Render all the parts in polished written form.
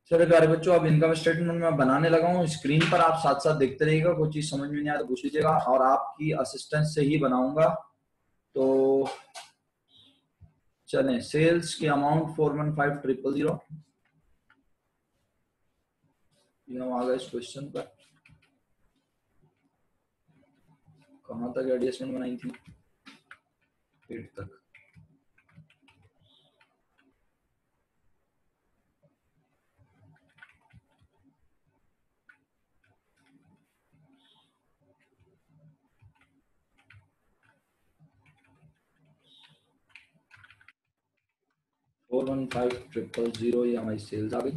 चलो प्यारे बच्चों, अब इनकम स्टेटमेंट मैं बनाने लगा हूँ। स्क्रीन पर आप साथ साथ देखते रहिएगा, कोई चीज समझ में नहीं आया तो पूछ लीजिएगा, और आपकी असिस्टेंस से ही बनाऊंगा। तो चलें, सेल्स की अमाउंट 415000। ये हम आ गए इस क्वेश्चन पर। कहाँ तक एडजस्टमेंट बनाई थी? 8 तक। Four one five triple zero ये हमारी सेल्स आ गई।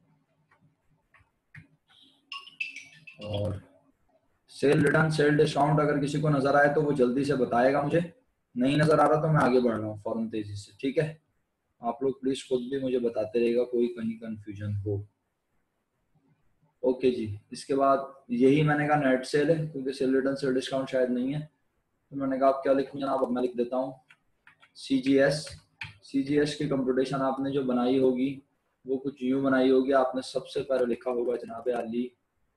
और सेल रिटर्न, सेल डिस्काउंट अगर किसी को नजर आए तो वो जल्दी से बताएगा मुझे। नहीं नजर आ रहा तो मैं आगे बढ़ रहा हूँ फौरन तेजी से, ठीक है? आप लोग प्लीज खुद भी मुझे बताते रहेगा कोई कहीं कंफ्यूजन हो। ओके जी। इसके बाद यही मैंने कहा नेट सेल है, क्योंकि सेल रिटर्न सेल डिस्काउंट शायद नहीं है, तो मैंने कहा आप क्या लिखूं जनाब, अब मैं लिख देता हूँ सीजीएस। सीजीएस की कंप्यूटेशन आपने जो बनाई होगी वो कुछ यूं बनाई होगी। आपने सबसे पहले लिखा होगा जनाब Ali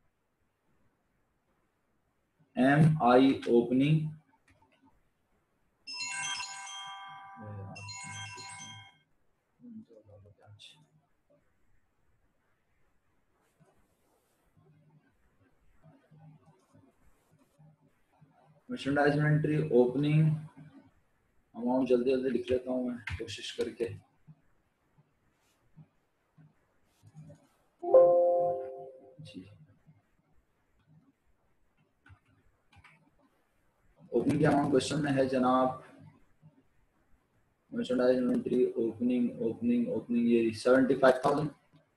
MI opening, merchandise inventory opening amount. जल्दी जल्दी लिख लेता हूँ मैं कोशिश करके। जी, ओपनिंग के अमाउंट क्वेश्चन में है जनाब। Merchandise inventory opening opening opening ये 75,000।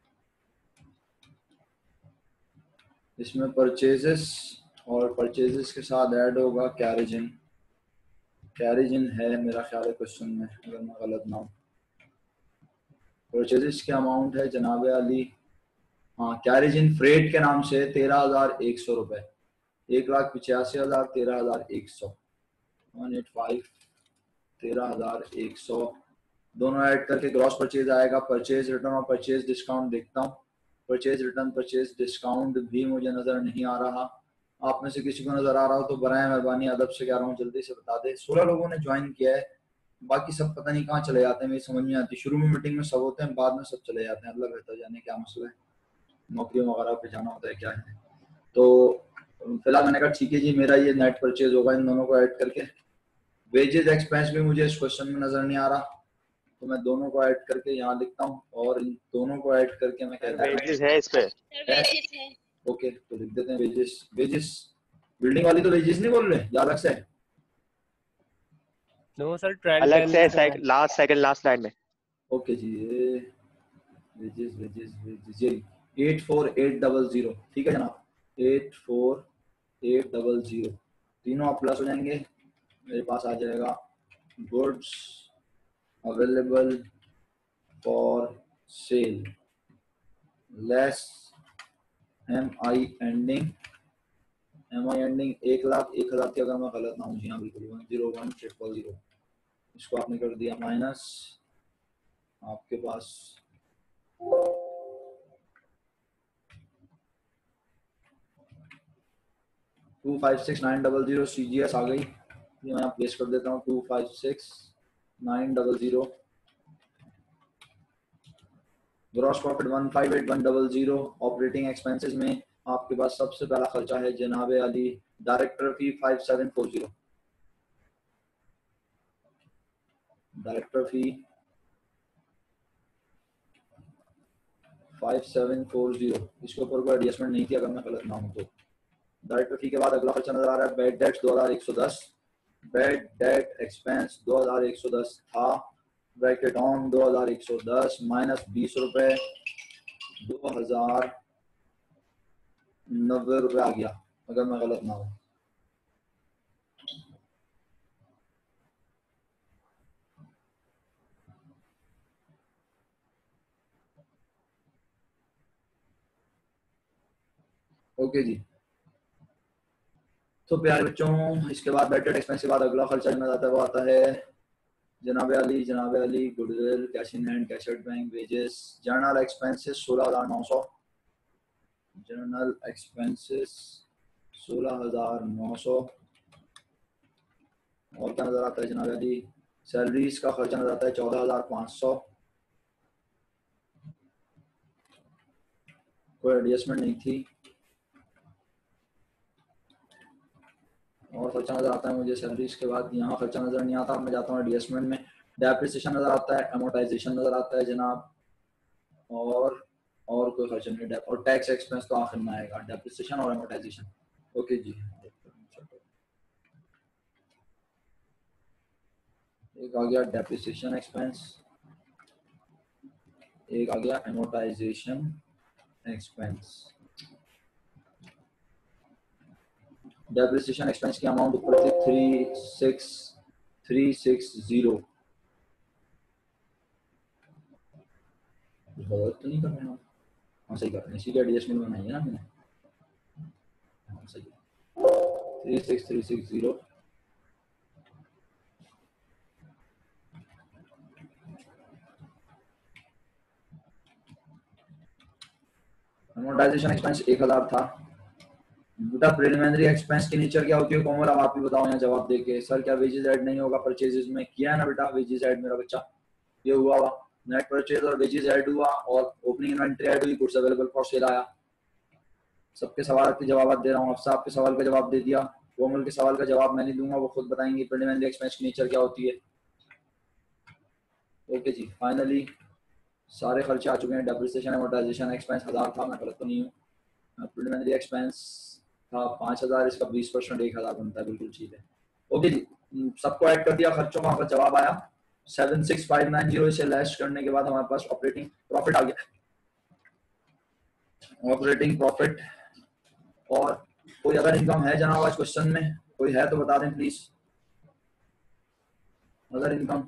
इसमें परचेजेस, और परचेजेस के साथ ऐड होगा कैरिजिन। कैरिजिन है मेरा ख्याल है क्वेश्चन में, अगर मैं गलत ना हूँ। परचेजेस के अमाउंट है जनाब अली, हाँ, कैरिजिन फ्रेट के नाम से 13,100 रुपए। 1,85,000, 13,100, 185, 13,100 दोनों ऐड करके ग्रॉस परचेज आएगा। परचेज रिटर्न और परचेज डिस्काउंट देखता हूँ। परचेज रिटर्न परचेज डिस्काउंट भी मुझे नजर नहीं आ रहा। आप में से किसी को नजर आ रहा हो तो बराए मेहरबानी अदब से कह रहा हूँ जल्दी से बता दे। 16 लोगों ने ज्वाइन किया है, बाकी सब पता नहीं कहाँ चले जाते हैं, मेरी समझ नहीं आती। शुरू में मीटिंग में सब होते हैं, बाद में सब चले जाते हैं, अल्लाह बेहतर जाने क्या मसला है, नौकरियों वगैरह पे जाना होता है क्या है। तो फिलहाल मैंने कहा ठीक है जी, मेरा ये नेट परचेज होगा इन दोनों को ऐड करके। वेजेज एक्सपेंस भी मुझे इस क्वेश्चन में नजर नहीं आ रहा, तो मैं दोनों को ऐड करके यहाँ लिखता हूँ, और इन दोनों को ऐड करके मैं कहता हूँ वेजेस है इस पे। ओके, तो लिख देते हैं वेजेस। वेजेस बिल्डिंग वाली तो वेजेस नहीं बोल रहे, या अलग से है? नो सर, ट्रायल अलग से balance last second last line में। ओके जी, वेजेस वेजेस वेजेस ये 84800, ठीक है जनाब, 84800 तीनों आप प्लस हो जाएंगे। मेरे पास आ जाएगा goods available for sale less MI ending. MI ending 1,01,000 की, अगर मैं गलत ना हूँ जी, हाँ बिल्कुल 101,000। इसको आपने कर दिया माइनस, आपके पास 256,900 CGS आ गई। ये मैं प्लेस कर देता हूँ 256,900। Gross profit 158,100। ऑपरेटिंग एक्सपेंसेस में आपके पास सबसे पहला खर्चा है जनाब Ali director fee 5740। Director fee 5740, इसके ऊपर कोई एडजस्टमेंट नहीं थी अगर मैं गलत ना हूँ तो। डायरेक्टर फी के बाद अगला खर्चा नजर आ रहा है bad debts 2110। Bad debt expense 2110 था, ब्रैकेट ऑन 2110 माइनस 20 रुपए, 2,090 रुपए आ गया अगर मैं गलत ना हूँ। ओके जी, तो प्यारे बच्चों, इसके बाद बैड डेट एक्सपेंस के बाद अगला खर्चा नजर आता है, वो आता है जनाब Ali goodwill, cash in hand, cash at bank, wages, journal expenses 16,900, journal expenses 16,900। और क्या नजर आता है जनाब अली? सैलरीज का खर्चा नजर आता है 14,500। कोई एडजस्टमेंट नहीं थी। और खर्चा नजर आता है मुझे सैलरीज के बाद, यहाँ खर्चा नजर नहीं आता। मैं जाता हूँ एडजस्टमेंट में, डेप्रिसिएशन नजर आता है, अमोर्टाइजेशन नजर आता है जनाब, और कोई खर्चा नहीं। और टैक्स एक्सपेंस तो आखिर में आएगा, डेप्रिसिएशन और अमोर्टाइजेशन। ओके जी, एक आ गया डेप्रिसिएशन एक्सपेंस, एक आ गया अमोर्टाइजेशन एक्सपेंस। डेप्रिसिएशन एक्सपेंस की अमाउंट ऊपर थी 36360। गलत तो नहीं कर रहे हैं? हाँ सही कर रहे हैं, इसी का एडजस्टमेंट बनाई है ना मैंने। हाँ सही है, 36360। अमोर्टाइजेशन एक्सपेंस 1000 था। बेटा प्रिलिमिनरी एक्सपेंस की नेचर क्या होती है कोमल, अब आप ही बताओ यहाँ जवाब देके। सर क्या वेजेस ऐड नहीं होगा परचेजेस में? किया है ना बेटा वेजेस ऐड मेरा बच्चा, ये हुआ हुआ नेट परचेज और वेजेस ऐड हुआ, और ओपनिंग इन्वेंटरी ऐड हुई, गुड्स अवेलेबल फॉर सेल आया। सबके सवाल के जवाब दे रहा हूँ, आपसे आपके सवाल का जवाब दे दिया। कोमल के सवाल का जवाब मैं नहीं दूंगा, वो खुद बताएंगे प्रिलिमिनरी एक्सपेंस की नेचर क्या होती है। ओके जी, फाइनली सारे खर्चे आ चुके हैं। डेप्रिसिएशन अमोर्टाइजेशन एक्सपेंस 1000 था, मैं गलत तो नहीं हूँ। प्रिलिमिनरी एक्सपेंस था 5000, इसका 20% 1000 बनता है, बिल्कुल ठीक है। ओके जी, सबको ऐड कर दिया खर्चों का, जवाब आया 76590। इसे लेस करने के बाद हमारे पास ऑपरेटिंग प्रॉफिट आ गया। ऑपरेटिंग प्रॉफिट, और कोई अगर इनकम है जनाब आज क्वेश्चन में, कोई है तो बता दें प्लीज। अदर इनकम,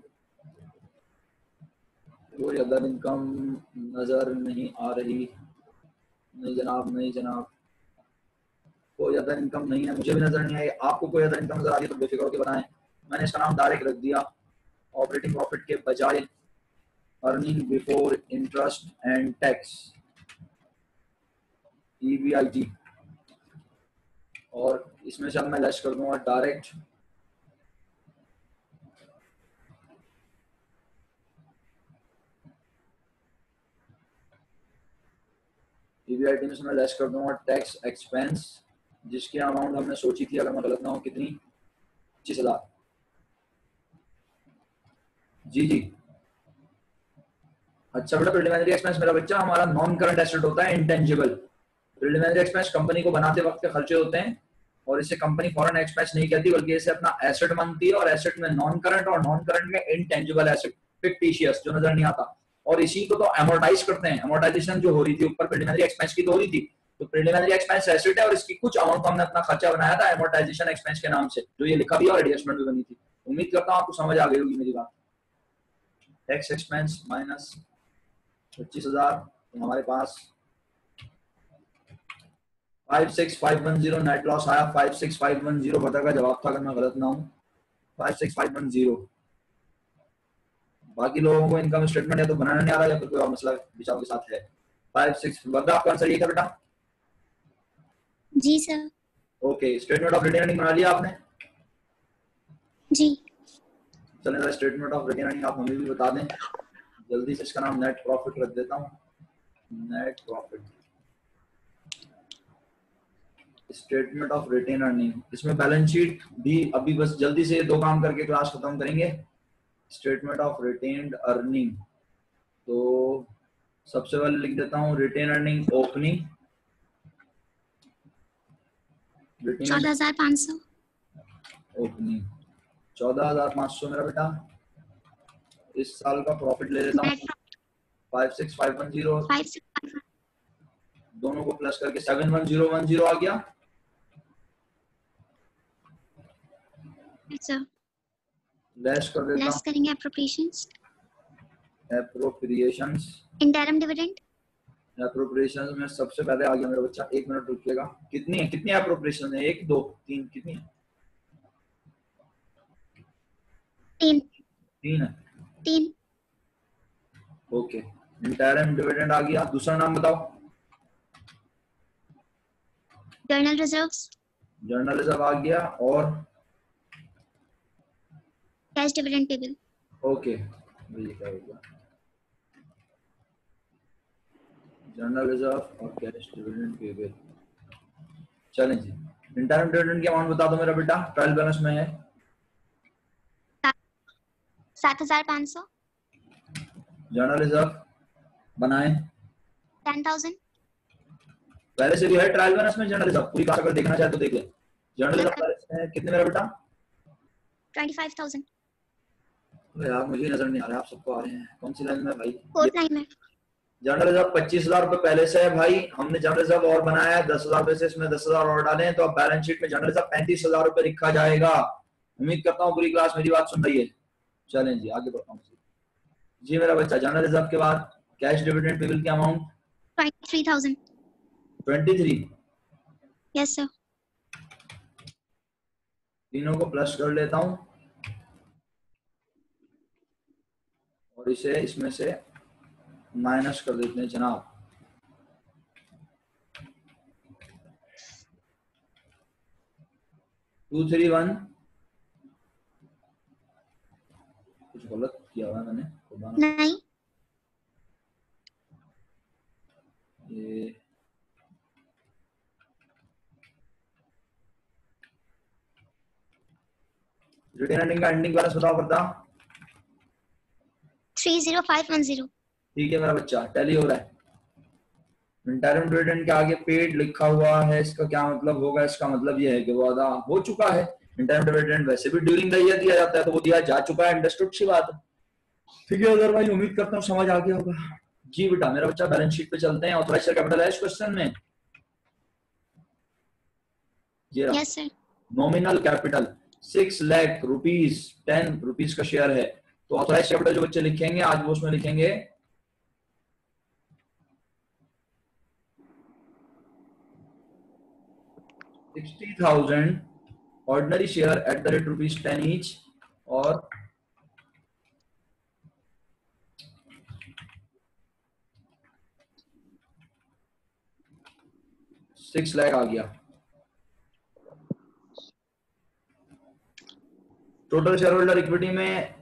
कोई अदर इनकम नजर नहीं आ रही? नहीं जनाब, नहीं जनाब, कोई अदर इनकम नहीं है, मुझे भी नजर नहीं आई। आपको कोई अदर इनकम नजर आ रही है तो बेफिक्र होकर बताएं। मैंने इसका नाम डायरेक्ट रख दिया ऑपरेटिंग प्रॉफिट के बजाय earning before interest and tax, EBIT। और इसमें से अब मैं लेस कर दूंगा डायरेक्ट EBIT में से मैं लेस कर दूंगा टैक्स एक्सपेंस, जिसकी अमाउंट हमने सोची थी, अगर मैं गलत ना हूँ, कितनी? 25,000। जी जी, अच्छा बेटा प्रिलिमिनरी एक्सपेंस मेरा बच्चा हमारा नॉन करंट एसेट होता है, इंटेंजिबल। प्रिलिमिनरी एक्सपेंस कंपनी को बनाते वक्त के खर्चे होते हैं, और इसे कंपनी फॉरेन एक्सपेंस नहीं कहती, बल्कि इसे अपना एसेट मानती है। और एसेट में नॉन करंट, और नॉन करंट में इंटेंजिबल एसेट, फिक्टिशियस, जो नजर नहीं आता। और इसी को तो अमोर्टाइज करते हैं। अमोर्टाइजेशन जो हो रही थी ऊपर प्रिलिमिनरी एक्सपेंस की तो हो रही थी, तो प्रिलिमिनरी एक्सपेंस एसेट है, और इसकी कुछ अमाउंट हमने अपना खर्चा बनाया था अमोर्टाइजेशन एक्सपेंस के नाम से, जो ये लिखा भी और एडजस्टमेंट भी बनी थी। उम्मीद करता हूँ आपको समझ आ गई होगी मेरी बात। टैक्स एक्सपेंस माइनस 25,000, तो हमारे पास 56510 नेट लॉस आया। 56510 पता का जवाब था, अगर मैं गलत ना हूं, 56510। बाकी लोगों को इनकम स्टेटमेंट या तो बनाना नहीं आ रहा, या फिर कोई और मसला विचार के साथ है। 56 बता, आपका आंसर ये था बेटा? जी sir. Okay, statement of retain earning बना लिया आपने? जी। चलें, स्टेटमेंट ऑफ रिटेन अर्निंग आप हमें भी बता दें जल्दी से। इसका नाम नेट प्रॉफिट रख देता हूँ, net profit, statement of retain earning. इसमें बैलेंस शीट भी अभी बस जल्दी से 2 काम करके क्लास खत्म करेंगे। स्टेटमेंट ऑफ रिटेन्ड अर्निंग, तो सबसे पहले लिख देता हूँ रिटेन अर्निंग ओपनिंग, 14,500 ओपनिंग 14,500 मेरा बेटा। इस साल का प्रॉफिट ले लेता हूँ 56510, दोनों को प्लस करके 71010 आ गया। सर लेस कर देता लेस हूँ करेंगे appropriations, appropriations, interim dividend. Appropriations में सबसे पहले आ गया मेरा बच्चा, 1 मिनट रुकिएगा। कितनी है, कितनी एप्रोप्रिएशन है? 1 2 3 कितनी है? 3। 3 है। 3. ओके, इंटरिम डिविडेंड आ गया। दूसरा नाम बताओ। Journal reserves. जर्नल रिजर्व आ गया। और Cash dividend payable. ओके, ये क्या होगा? जर्नल रिजर्व और कैश डिविडेंड पेबल। चलें जी, इंटरिम डिविडेंड की अमाउंट बता दो मेरा बेटा, ट्रायल बैलेंस में है 7,500. जर्नल रिजर्व बनाए 10,000. पहले से भी है ट्रायल बैलेंस में जर्नल रिजर्व, पूरी क्लास अगर देखना चाहे तो देख ले। Journal Yes, reserve sir. Balance है कितने मेरा बेटा? 25,000. अरे यार मुझे नजर नहीं आ रहा, आप सबको आ रहे हैं। कौन सी लाइन में भाई? 4th line में. जर्नल रिजर्व 25,000 रुपए पहले से है भाई, हमने जर्नल रिजर्व और बनाया है 10,000 रुपए से, इसमें 10,000 और डाले हैं, तो अब बैलेंस शीट में जर्नल रिजर्व 35,000 रुपए लिखा जाएगा। उम्मीद करता हूँ पूरी क्लास मेरी बात सुन रही है। चलें जी आगे बढ़ता हूँ जी मेरा बच्चा। जर्नल रिजर्व के बाद कैश डिविडेंड पेबल की अमाउंट 23,000. 23। Yes, sir. तीनों को प्लस कर लेता हूं और इसे इसमें से माइनस कर देते हैं जनाब। टू थ्री वन, कुछ गलत किया हुआ है मैंने, नहीं. ये रिटेन अर्निंग का एंडिंग बैलेंस बताओ करता। 30510. ठीक है मेरा बच्चा, टैली हो रहा है। इंटरिम डिविडेंड के आगे पेड लिखा हुआ है, इसका क्या मतलब होगा? इसका मतलब ये है कि वो अदा हो चुका है। इंटरिम डिविडेंड वैसे भी ड्यूरिंग द ईयर दिया जाता है, तो वो दिया जा चुका है, अंडरस्टूड सी बात है। ठीक है अदरवाइज उम्मीद करता हूँ समझ आ गया होगा। जी बेटा मेरा बच्चा, बैलेंस शीट पे चलते हैं। ऑथराइज्ड शेयर कैपिटल है इस क्वेश्चन में। ये रहा। Yes, sir. Nominal capital 6 lakh rupees, 10 rupees का शेयर है, तो ऑथराइज्ड कैपिटल जो बच्चे लिखेंगे आज वो उसमें लिखेंगे 60,000 ordinary share at the rate ₹10 each, और $6 लाख आ गया। टोटल शेयर होल्डर इक्विटी में,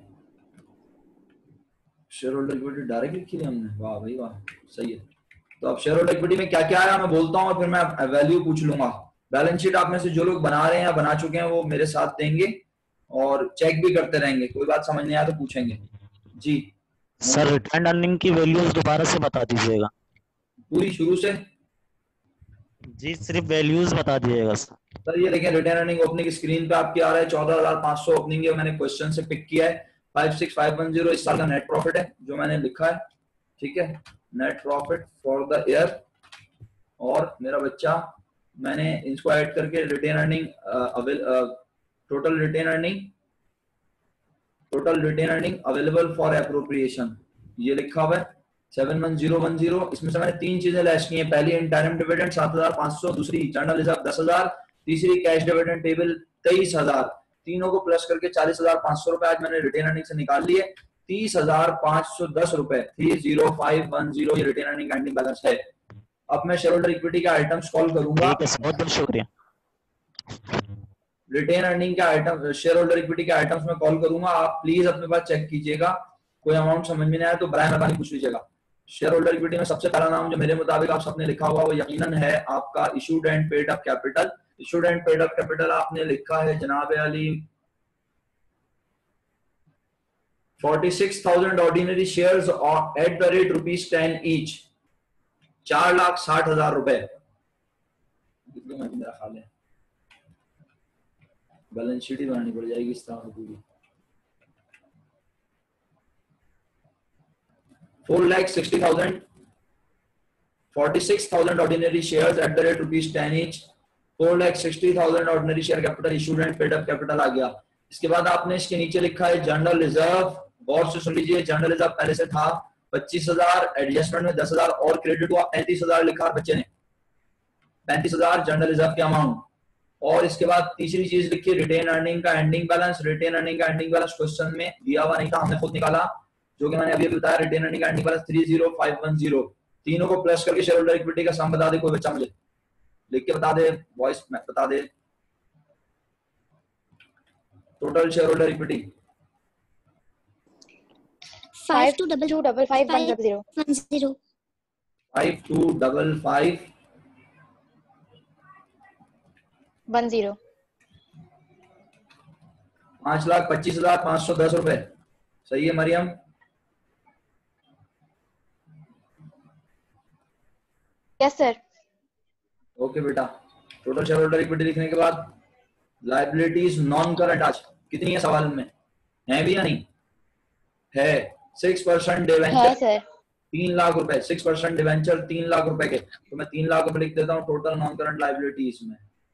शेयर होल्डर इक्विटी डायरेक्ट लिखी थी हमने, वाह भाई वाह, सही है। तो अब शेयर होल्डर इक्विटी में क्या क्या आया मैं बोलता हूँ और फिर मैं वैल्यू पूछ लूंगा। बैलेंस शीट आप में से जो लोग बना रहे हैं या बना चुके हैं वो मेरे साथ देंगे और चेक भी करते रहेंगे, कोई बात समझ नहीं आया तो पूछेंगे जी। सर रिटर्न अर्निंग की वैल्यूज दोबारा से बता दीजिएगा। पूरी शुरू से जी सिर्फ वैल्यूज बता दीजिएगा सर। ये देखें रिटर्न अर्निंग ओपनिंग स्क्रीन पे आपकी आ रहा है 14,500 ओपनिंग है, मैंने क्वेश्चन से पिक किया है। 56,510 इस साल का नेट प्रॉफिट है जो मैंने लिखा है, ठीक है, net profit for the year. और मेरा बच्चा मैंने इसको ऐड करके retain earning, total retain earning available for appropriation ये लिखा हुआ है 71010। इसमें से मैंने 3 चीजें लैश की हैं। पहली इंटरिम डिविडेंड 7,500, दूसरी जर्नल रिजर्व 10,000, तीसरी कैश डिविडेंड टेबल 23,000। तीनों को प्लस करके 40,500 रुपए आज मैंने रिटेन अर्निंग से निकाल लिए। 30,510 रुपए 30510 ये रिटेन अर्निंग एंडिंग बैलेंस है। अब मैं शेयर होल्डर इक्विटी का आइटम्स कॉल करूंगा। ठीक है सर, बहुत बहुत शुक्रिया। रिटेन अर्निंग का आइटम, शेयर होल्डर इक्विटी के आइटम्स में कॉल करूंगा, आप प्लीज अपने पास चेक कीजिएगा, कोई अमाउंट समझ में नहीं आया तो बराए मेहरबानी पूछ लीजिएगा। शेयर होल्डर इक्विटी में सबसे पहला नाम जो मेरे मुताबिक आप सबने लिखा हुआ वो यकीनन है आपका issued and paid up capital. Issued and paid up capital आपने लिखा है जनाब Ali 46,000 ordinary shares at the rate ₹10 each, 4,60,000 रुपए। मेरा ख्याल है बैलेंस शीट ही बनानी पड़ जाएगी इस तरह पूरी। 4,60,000, 46,000 ordinary shares at the rate ₹10 each, 4,60,000 ordinary share capital issued and paid up capital आ गया। इसके बाद आपने इसके नीचे लिखा है जनरल रिजर्व। गौर से सुन लीजिए, जनरल रिजर्व पहले से था 25,000, एडजस्टमेंट में 10,000 और क्रेडिट हुआ 35,000 लिखा बच्चे ने। 35,000 जनरल रिजर्व के अमाउंट। और इसके बाद तीसरी चीज लिखी रिटेन अर्निंग का एंडिंग बैलेंस। रिटेन अर्निंग का एंडिंग बैलेंस क्वेश्चन में दिया हुआ नहीं था, हमने खुद निकाला, जो कि मैंने अभी बताया। रिटेन अर्निंग का एंडिंग बैलेंस 30510। तीनों को प्लस करके शेयर होल्डर इक्विटी का सम बता दे कोई बच्चा, मुझे लिख के बता दे, वॉइस में बता दे। टोटल शेयर होल्डर इक्विटी 525510 525510 5,25,510 रुपए। सही है मरियम? Yes sir. ओके बेटा, टोटल शेयर होल्डर इक्विटी लिखने के बाद लायबिलिटीज नॉन करंट आज कितनी है सवाल में, है भी या नहीं है? 6% डिवेंचर 3 लाख रुपए, 6% डिवेंचर 3 लाख रुपए के, तो मैं 3 लाख रुपए लिख देता हूँ टोटल नॉन करंट लायबिलिटीज में।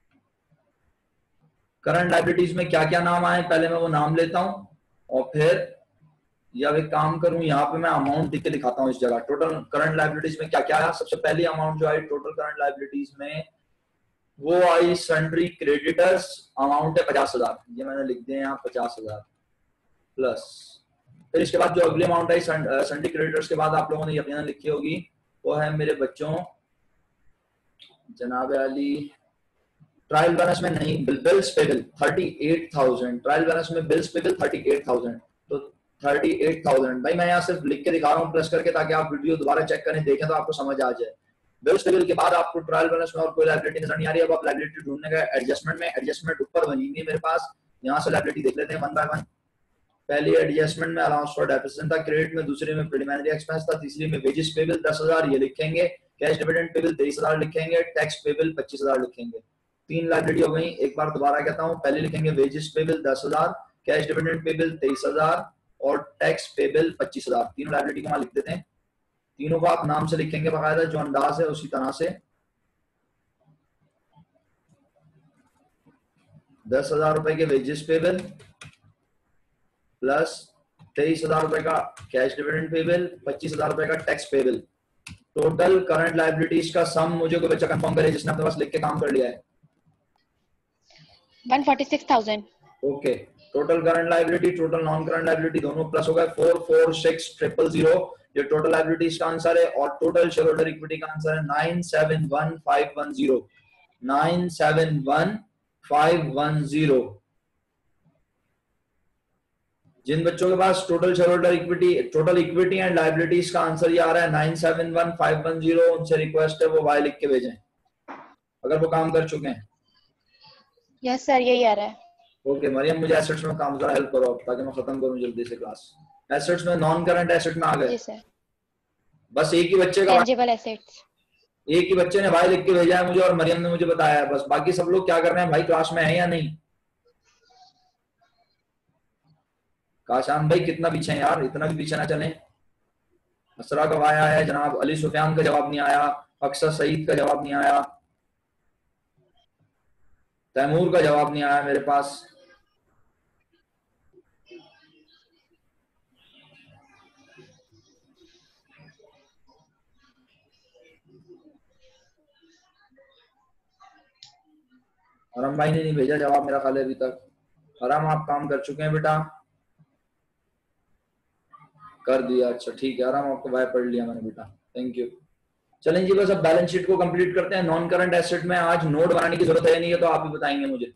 करंट लायबिलिटीज में क्या क्या नाम आए पहले मैं वो नाम लेता हूँ, और फिर या एक काम करूं, यहाँ पे मैं अमाउंट लिख के दिखाता हूँ इस जगह। टोटल करंट लायबिलिटीज में क्या क्या है? सबसे पहली अमाउंट जो आई टोटल करंट लायबिलिटीज में वो आई सन्ड्री क्रेडिटर्स, अमाउंट है 50,000, ये मैंने लिख दिया यहाँ 50,000 प्लस। फिर इसके बाद जो अगली अमाउंट आई सन्ड्री क्रेडिटर्स के बाद आप लोगों ने यकीनन लिखी होगी, वो है मेरे बच्चों जनाब अली ट्रायल बैलेंस में नहीं, बिल्स पेबल 38,000। ट्रायल बैलेंस में बिल्स पेबल 38,000, तो 38,000 भाई मैं यहाँ सिर्फ लिख के दिखा रहा हूँ प्लस करके, ताकि आप वीडियो दोबारा चेक करें, देखें तो आपको समझ आ जाए। बिल्स पेबल के बाद आपको ट्रायल बैलेंस में और कोई लायबिलिटी नजर नहीं आ रही। अब आप लायबिलिटी ढूंढने का एडजस्टमेंट में, एडजस्टमेंट ऊपर बनी हुई है मेरे पास, यहाँ से लायबिलिटी देख लेते हैं वन बाय वन। पहली एडजस्टमेंट में अलाउंस फॉर डेप्रिसिएशन था, क्रेडिट में, दूसरे में प्रीलिमिनरी एक्सपेंस था, तीसरी में वेजेस पेबल 10,000 ये लिखेंगे, कैश डिविडेंड पेबल 23,000 लिखेंगे, टैक्स पेबल 25,000 लिखेंगे। 3 लायबिलिटी हो गई। एक बार दोबारा कहता हूँ, पहले लिखेंगे wages payable 10,000, cash dividend payable 23,000 और टैक्स पेबल 25,000। तीनों लायबिलिटी को वहां लिख देते हैं। तीनों को आप नाम से लिखेंगे बकायदा, जो अंदाज है उसी तरह से। 10,000 रुपए के वेजेस पेबल प्लस 23,000 रुपए का कैश डिविडेंड पेबल, 25,000 रुपए का tax payable. Total current liabilities का सम मुझे कोई बच्चा कंफर्म करे जिसने अपने पास लिख के काम कर लिया है। 146,000। Okay, total current liability total non current liability दोनों प्लस हो गए 446,000। ये टोटल लायबिलिटीज का आंसर है, और टोटल शेयर होल्डर इक्विटी का आंसर है 971,510। 971,510। जिन बच्चों के पास total share holder equity, total equity and liabilities का आंसर ये आ रहा है 971,510, उनसे रिक्वेस्ट है वो वाई लिख के भेजें अगर वो काम कर चुके हैं। यस सर, यही आ रहा है। ओके मरियम, मुझे एसेट्स में काम जरा हेल्प करो ताकि मैं खत्म करूं जल्दी से क्लास। एसेट्स में नॉन करंट एसेट में आ गए। जी सर। बस एक ही बच्चे का, टेंजिबल एसेट्स, एक ही बच्चे ने भाई लिख के भेजा है मुझे, और मरियम ने मुझे बताया है। बस बाकी सब लोग क्या कर रहे हैं भाई, क्लास में है या नहीं? काशान भाई कितना पीछे है यार, इतना भी पीछे ना चले। असरा कब आया है जनाब? अली सुफियान का जवाब नहीं आया, अक्सर सईद का जवाब नहीं आया, तैमूर का जवाब नहीं आया मेरे पास। हरम भाई ने नहीं भेजा जवाब मेरा ख्याल है अभी तक। हरम आप काम कर चुके हैं बेटा? कर दिया, अच्छा ठीक है। हरम आपको भाई पढ़ लिया मैंने बेटा, थैंक यू। चलें जी, बस अब बैलेंस शीट को कंप्लीट करते हैं। नॉन करंट एसेट में आज नोट बनाने की जरूरत है नहीं है, तो आप ही बताएंगे मुझे।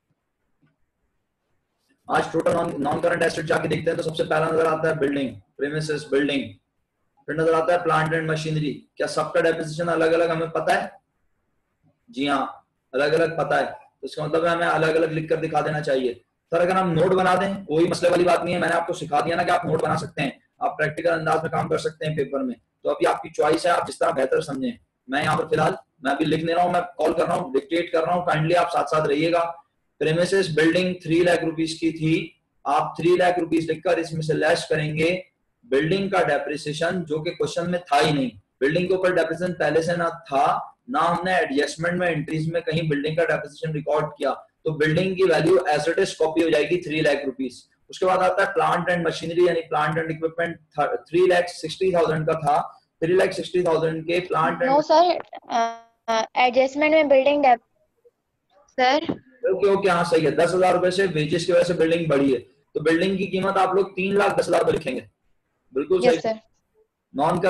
आज टोटल नॉन करंट एसेट जाके देखते हैं तो सबसे पहला नजर आता है बिल्डिंग, प्रीमिसेस बिल्डिंग, फिर नजर आता है प्लांट एंड मशीनरी। क्या सबका डेप्रिसिएशन अलग अलग हमें पता है? जी हाँ, अलग अलग पता है, तो इसका मतलब है हमें अलग अलग लिख कर दिखा देना चाहिए। सर अगर हम नोट बना दें कोई मसले वाली बात नहीं है, मैंने आपको सिखा दिया ना कि आप नोट बना सकते हैं, आप प्रैक्टिकल अंदाज में काम कर सकते हैं पेपर में। तो अभी आपकी चॉइस है, आप जिस तरह बेहतर समझें। मैं यहाँ पर फिलहाल मैं अभी लिख ले रहा हूँ, मैं कॉल कर रहा हूँ, डिक्टेट कर रहा हूँ, काइंडली आप साथ साथ रहिएगा। प्रेमिसेस बिल्डिंग 3 लाख रुपीस की थी, आप 3 लाख रुपीस लिखकर इसमें से लेस करेंगे बिल्डिंग का डेप्रिसिएशन, जो कि क्वेश्चन में था ही नहीं। बिल्डिंग के ऊपर डेप्रिसिएशन पहले से ना था, ना हमने एडजस्टमेंट में एंट्रीज में कहीं बिल्डिंग का डेप्रिसिएशन रिकॉर्ड किया, तो बिल्डिंग की value as it is copy हो जाएगी 3 लाख रुपीस। उसके बाद आता है प्लांट एंड मशीनरी यानी प्लांट एंड इक्विपमेंट, 3,60,000 का था, 3,60,000 के plant and. No sir, adjustment में बिल्डिंग सर ओके हाँ सही है। 10,000 रुपए से वेजेस की वजह से बिल्डिंग बढ़ी है, तो बिल्डिंग की कीमत आप लोग 3,10,000 रुपए लिखेंगे। बिल्कुल Yes, सही। sir. नॉन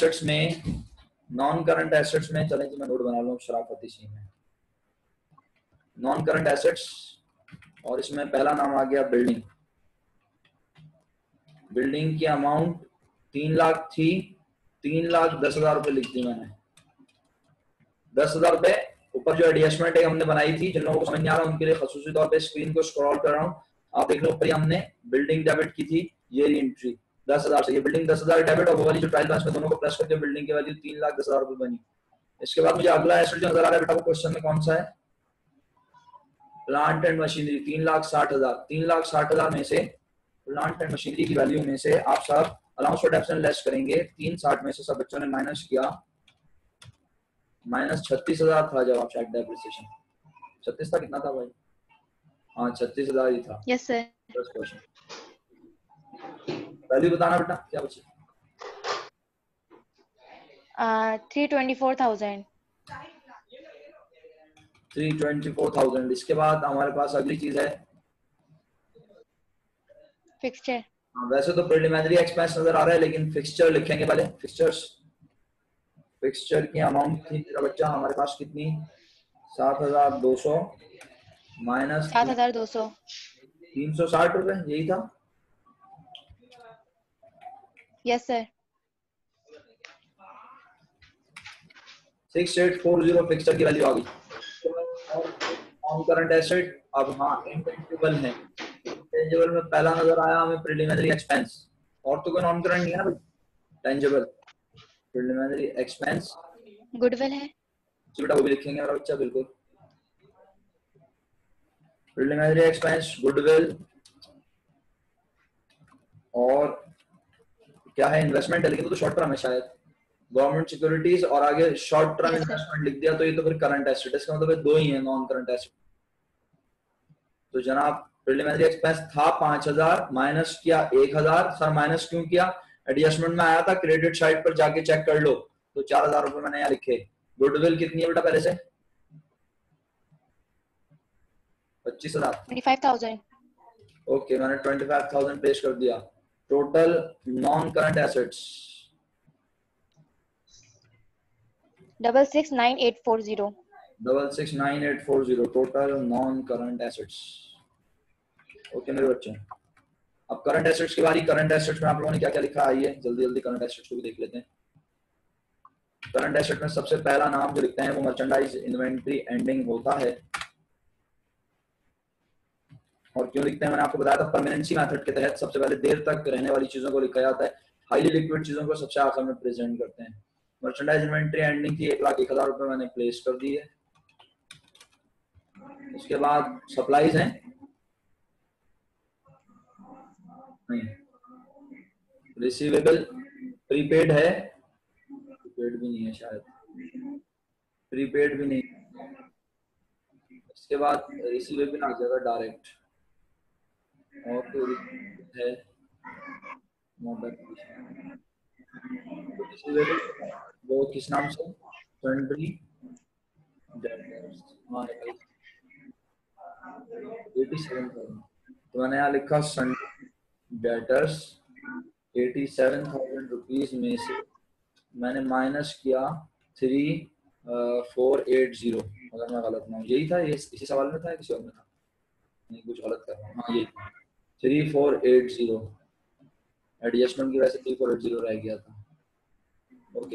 करंट एसेट्स में चलें जी, मैं नोट बना लूँ शराफती सी में। नॉन करंट एसेट्स, और इसमें पहला नाम आ गया बिल्डिंग। बिल्डिंग की अमाउंट 3 लाख थी, 3,10,000 रुपए लिख दी मैंने। 10,000 रुपए ऊपर जो एडजस्टमेंट है हमने बनाई थी, जिन लोगों को समझ नहीं आ रहा उनके लिए खसूसी तौर पे स्क्रीन को स्क्रॉल कर रहा हूँ, आप देख लो ऊपर हमने बिल्डिंग डेबिट की थी, ये एंट्री 10,000 से, ये बिल्डिंग 10,000 डेबिट और वो वाली जो ट्रायल बैलेंस में दोनों को प्लस करके बिल्डिंग की वैल्यू 3,10,000 रुपए बनी। इसके बाद मुझे अगला एसेट जो नजर आ रहा है बेटा वो क्वेश्चन में कौन सा है, प्लांट एंड मशीनरी 3,60,000। 3,60,000 में से प्लांट एंड मशीनरी की वैल्यू में से आप सब अलाउंस फॉर डेप्रिसिएशन लेस करेंगे। 360 में से सब बच्चों ने माइनस किया, माइनस 36,000 था जवाब शायद डेप्रिसिएशन। 36 था, कितना था भाई? हाँ 36,000 ही था। Yes, sir. First question. Value बताना बेटा क्या बचे? 324,000. 324,000। इसके बाद हमारे पास अगली चीज है, Fixture. वैसे तो प्रिलिमिनरी एक्सपेंस नजर आ रहा है लेकिन फिक्सचर लिखेंगे पहले। फिक्सचर की अमाउंट थी मेरा बच्चा हमारे पास कितनी, 7,200 माइनस 7,200. 360 रुपए, यही था। Yes, sir. 6840 फिक्सचर की वैल्यू आ गई। नॉन करंट एसेट अब हाँ इंटेंजिबल है। इंटेंजिबल में पहला नजर आया हमें प्रिलिमिनरी एक्सपेंस, और तो कोई नॉन करंट नहीं है ना भाई। टेंजिबल प्रिलिमिनरी एक्सपेंस, Goodwill है. बेटा वो भी लिखेंगे मेरा बच्चा, बिल्कुल। प्रिलिमिनरी एक्सपेंस, गुडविल, और क्या है, इन्वेस्टमेंट है, लेकिन तो शॉर्ट टर्म है शायद, गवर्नमेंट सिक्योरिटीज, और आगे short term Yes, sir. Investment लिख दिया तो ये तो फिर करंट एसेट, इसका मतलब दो ही है नॉन करंट एसेट। तो जनाब प्रिलिमिनरी एक्सपेंस था 5,000, माइनस किया 1,000। सर माइनस क्यों किया, एडजस्टमेंट में आया था, क्रेडिट साइड पर जाके चेक कर लो, तो 4,000 रुपए मैंने यहाँ लिखे। गुडविल कितनी है बेटा पहले से? 25,000। 25,000. ओके मैंने 25,000 पेश कर दिया। Total non current assets 669840. 669840 total non current assets. Okay मेरे बच्चे, अब करंट एसेट्स की बारी। करंट एसेट्स में आप लोगों ने क्या क्या लिखा, आइए जल्दी जल्दी करंट एसेट्स को भी देख लेते हैं। करंट एसेट में सबसे पहला नाम जो लिखते हैं वो मर्चेंडाइज इन्वेंट्री एंडिंग होता है। और क्यों लिखते हैं मैंने आपको बताया था, परमानेंसी मेथड के तहत सबसे पहले देर तक रहने वाली चीजों को लिखा जाता है, हाईली लिक्विड चीजों को सबसे आखिर में प्रेजेंट करते हैं। मर्चेंडाइज इन्वेंट्री एंडिंग थी 1,01,000 रुपए मैंने प्लेस कर दी है। उसके बाद सप्लाईज हैं, नहीं रिसीवेबल, प्रीपेड है, प्रीपेड भी नहीं है शायद, प्रीपेड भी नहीं। इसके बाद रिसीवेबल आ जाएगा डायरेक्ट, और तो है रिसीवेबल वो किस नाम से, सन्ड्री डेटर्स। हाँ 87,000, तो मैंने यहाँ लिखा सन्ड्री डेटर्स 87,000 रुपीज में से मैंने माइनस किया 3,480, अगर मैं गलत ना हूँ, यही था, ये इसी सवाल में था किसी और में था, नहीं कुछ गलत कर रहा हूँ, हाँ ये 3,480, एडजस्टमेंट की वजह से 3,480 रह गया था। ओके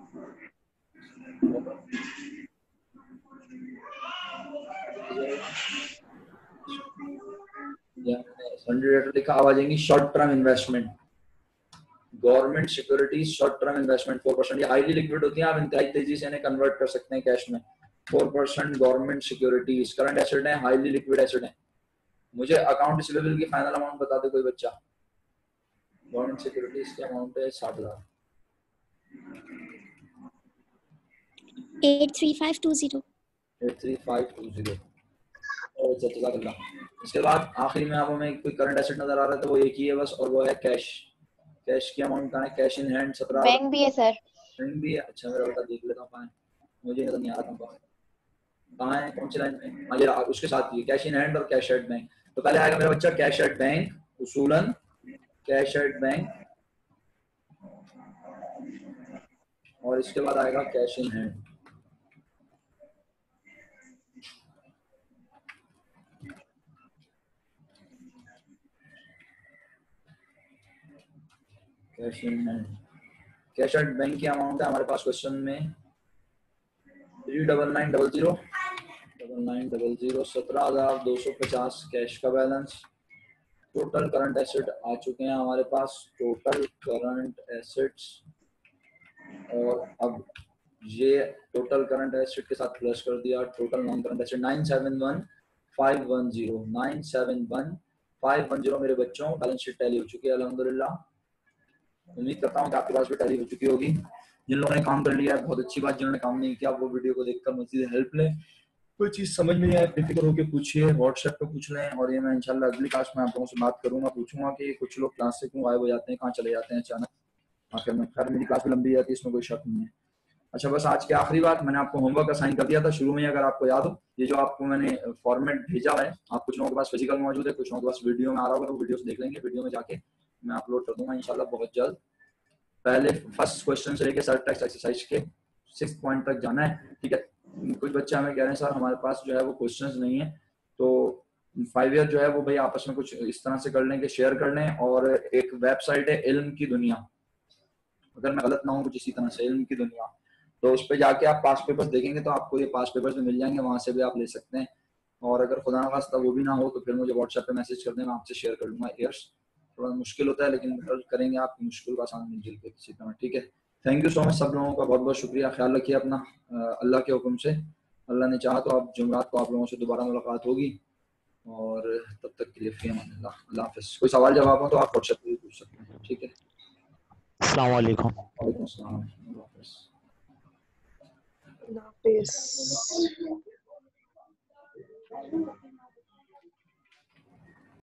सन्ड्री डेटर लिखा। अब आ जाएंगी short term investment, government securities short term investment 4%, ये हाईली लिक्विड होती हैं, आप इंतहाई तेजी से इन्हें कन्वर्ट कर सकते हैं कैश में। 4% गवर्नमेंट सिक्योरिटीज करंट एसेट है, हाईली लिक्विड एसेट है। मुझे अकाउंट रिसीवेबल की फाइनल अमाउंट बता दे कोई बच्चा। गवर्नमेंट सिक्योरिटीज की अमाउंट है 60,000। 83520. 83520। इसके बाद आखिरी में आप हमें कोई करंट एसेट नजर आ रहा है तो वो एक ही है बस, और वो है कैश। कैश की अमाउंट कहाँ है, कैश इन हैंड 17। बैंक भी है सर। बैंक भी है, अच्छा मेरा बेटा देख लेता हूँ, मुझे नजर नहीं आ रहा था। कहाँ है, कौन सी लाइन में? हाँ ये उसके साथ ये कैश इन हैंड और कैश एट बैंक। तो पहले आएगा मेरा बच्चा कैश एट बैंक, उसूलन कैश एट बैंक, और इसके बाद आएगा cash in hand. Cash in hand, cash at bank की अमाउंट है हमारे पास क्वेश्चन में 39900 17,250 कैश का बैलेंस। टोटल करंट एसेट आ चुके हैं हमारे पास, टोटल करंट एसेट्स, और अब ये टोटल करंट एसेट के साथ प्लस कर दिया टोटल नॉन करंट एसेट 971510 971510 मेरे बच्चों बैलेंस शीट टैली हो चुकी है अल्हम्दुलिल्लाह। उम्मीद करता हूँ कि आपके पास भी टैली हो चुकी होगी। जिन लोगों ने काम कर लिया है बहुत अच्छी बात, जिन्होंने काम नहीं किया वो वीडियो को देखकर मजीद हेल्प लें। कोई चीज समझ में नहीं आए बेफिक्र होकर पूछिए, व्हाट्सएप पे पूछ लें, और ये मैं इंशाल्लाह अगली क्लास में आप लोगों से बात करूंगा, पूछूंगा कि कुछ लोग क्लास से क्यों गायब हो जाते हैं, कहाँ चले जाते हैं अचानक आखिर में। खैर मेरी क्लास भी लंबी जाती है, इसमें कोई शक नहीं है। अच्छा बस आज की आखिरी बात, मैंने आपको होमवर्क असाइन कर दिया था शुरू में, अगर आपको याद हो, ये जो आपको मैंने फॉर्मेट भेजा है, आप कुछ लोगों के पास फिजिकल मौजूद है, कुछ लोगों के पास वीडियो में आ रहा होगा, तो वीडियो देख लेंगे, वीडियो में जाके मैं अपलोड कर दूंगा इंशाल्लाह बहुत जल्द। पहले फर्स्ट क्वेश्चन से लेकर सर्च टेक्स्ट एक्सरसाइज के 6 पॉइंट तक जाना है, ठीक है। कुछ बच्चे हमें कह रहे हैं सर हमारे पास जो है वो क्वेश्चंस नहीं है, तो 5 ईयर जो है वो भाई आपस में कुछ इस तरह से कर लें कि शेयर कर लें, और एक वेबसाइट है इल्म की दुनिया, अगर मैं गलत ना हूँ कुछ इसी तरह से इल्म की दुनिया, तो उस पर जाके आप पास पेपर्स देखेंगे तो आपको ये पास पेपर्स भी मिल जाएंगे, वहां से भी आप ले सकते हैं। और अगर खुदा ना खास्ता वो भी ना हो तो फिर मुझे व्हाट्सएप पे मैसेज कर दें, मैं आपसे शेयर कर लूंगा। ईयर्स थोड़ा मुश्किल होता है लेकिन करेंगे आपकी मुश्किल को आसान मिल के किसी तरह, ठीक है। थैंक यू सो मच सब लोगों का, बहुत बहुत शुक्रिया, ख्याल रखिए अपना अल्लाह के हुक्म से, अल्लाह ने चाहा तो आप जुमरात को आप लोगों से दोबारा मुलाकात होगी, और तब तक के लिए फी अमान अल्लाह, अल्लाह हाफिज़। कोई सवाल जवाब हो तो आप व्हाट्सएप पे पूछ सकते हैं, ठीक है। अस्सलाम वालेकुम। वालेकुम अस्सलाम, अल्लाह हाफिज़। Peace.